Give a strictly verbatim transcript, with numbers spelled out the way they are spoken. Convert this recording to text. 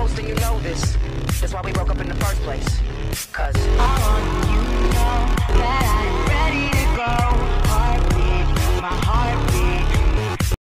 close, then you know this. That's why we broke up in the first place. Cause